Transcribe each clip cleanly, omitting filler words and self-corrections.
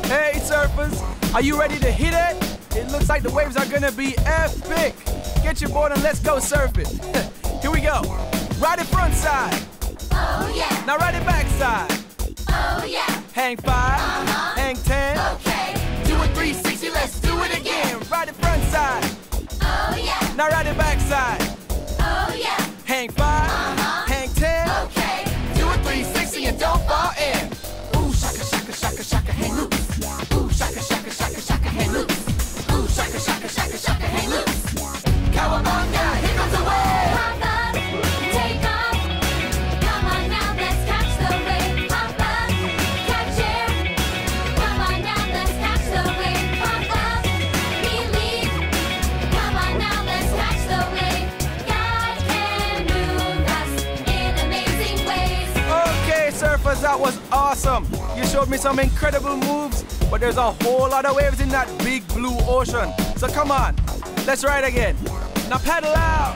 Hey surfers, are you ready to hit it? It looks like the waves are gonna be epic. Get your board and let's go surfing. Here we go. Ride it front side. Oh yeah. Now ride it back side. Oh yeah. Hang 5, hang 10. Okay. Do a 360, let's do it again. Ride it front side. Oh yeah. Now ride it back side. Oh yeah. Hang 5, hang 10. Okay. Do a 360 and don't fall in. Ooh, shaka, shaka, shaka, shaka, hang loose. Ooh, shaka, shaka, shaka, shaka, hang loose. Ooh, shaka, shaka, shaka, shaka, hang loose. Cowabunga, here comes the wave. Hop up, take off. Come on now, let's catch the wave. Hop up, catch it. Come on now, let's catch the wave. Hop up, believe. Come on now, let's catch the wave. God can move us in amazing ways. Okay, surfers, that was awesome. You showed me some incredible moves, but there's a whole lot of waves in that big blue ocean. So come on, let's ride again. Now paddle out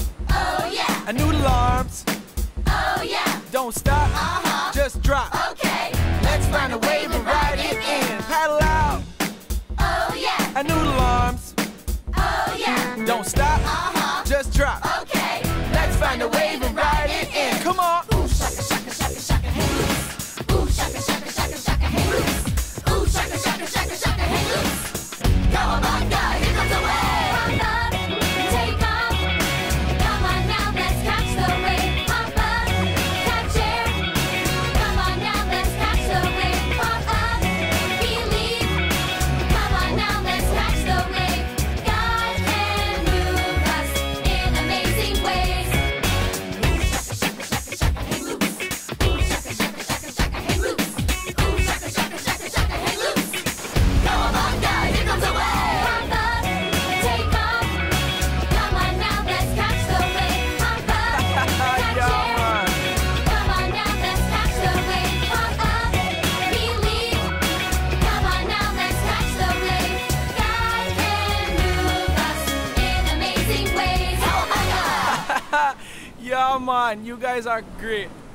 Oh yeah. and noodle arms. Oh yeah. Don't stop, just drop. Okay. Let's find a wave and ride it in. Paddle out Oh yeah. and noodle arms. Oh yeah. Don't stop, just drop. Okay. Let's find a wave and ride it in. Come on. Ooh, shaka, shaka, shaka, shaka, hang loose. Ooh, shaka, shaka, shaka, shaka, hang loose. Ooh, shaka, shaka, shaka, shaka, hang loose. Cowabunga, here comes the wave. Hop up, take off. Come on now, let's catch the wave. Hop up, catch it. Come on now, let's catch the wave. Hop up, believe. Come on now, let's catch the wave. God can move us in amazing ways. Ooh, shaka, shaka, shaka, shaka, hang loose. Ooh, shaka, shaka, shaka, shaka, hang loose. Ooh, shaka, shaka, shaka, shaka, hang loose. Cowabunga, here comes the wave. Hop up, take off. Come on now, let's catch the wave. Hop up, catch Yeah, it. man. Come on now, let's catch the wave. Hop up, believe. Come on now, let's catch the wave. God can move us in amazing ways. Cowabunga! Yeah, man, you guys are great.